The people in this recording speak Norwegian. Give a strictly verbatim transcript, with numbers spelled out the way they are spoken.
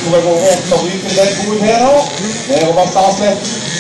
Skal vi gå åpne og ryke den gode her nå? Nedover startletten.